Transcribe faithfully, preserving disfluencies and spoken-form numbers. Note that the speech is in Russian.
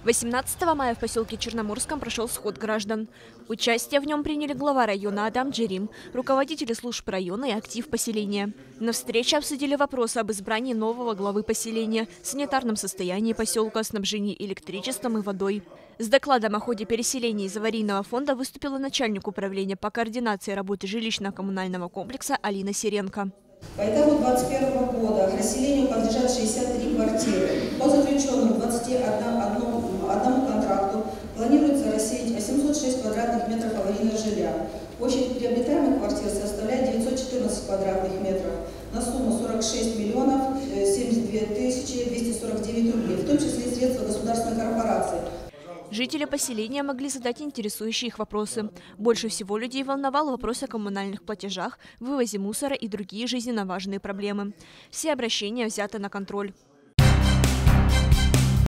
восемнадцатого мая в поселке Черноморском прошел сход граждан. Участие в нем приняли глава района Адам Джерим, руководители служб района и актив поселения. На встрече обсудили вопросы об избрании нового главы поселения, санитарном состоянии поселка, снабжении электричеством и водой. С докладом о ходе переселения из аварийного фонда выступила начальник управления по координации работы жилищно-коммунального комплекса Алина Сиренко. По итогу две тысячи двадцать первого года к расселению подлежат шестьдесят три квартиры. По заключенным двадцати одному контракту планируется расселить восемьсот шесть квадратных метров аварийного жилья. Площадь приобретаемых квартир составляет девятьсот четырнадцать квадратных метров на сумму сорок шесть миллионов семьдесят две тысячи двести сорок девять рублей, в том числе средства государственной корпорации. Жители поселения могли задать интересующие их вопросы. Больше всего людей волновал вопрос о коммунальных платежах, вывозе мусора и другие жизненно важные проблемы. Все обращения взяты на контроль.